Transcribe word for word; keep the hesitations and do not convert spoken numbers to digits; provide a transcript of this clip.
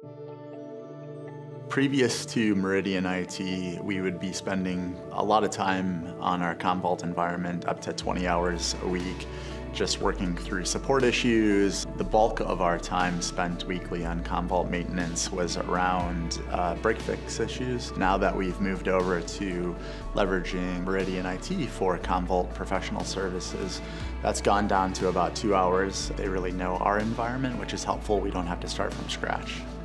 Previous to Meridian I T, we would be spending a lot of time on our Commvault environment, up to twenty hours a week, just working through support issues. The bulk of our time spent weekly on Commvault maintenance was around uh, break fix issues. Now that we've moved over to leveraging Meridian I T for Commvault professional services, that's gone down to about two hours. They really know our environment, which is helpful. We don't have to start from scratch.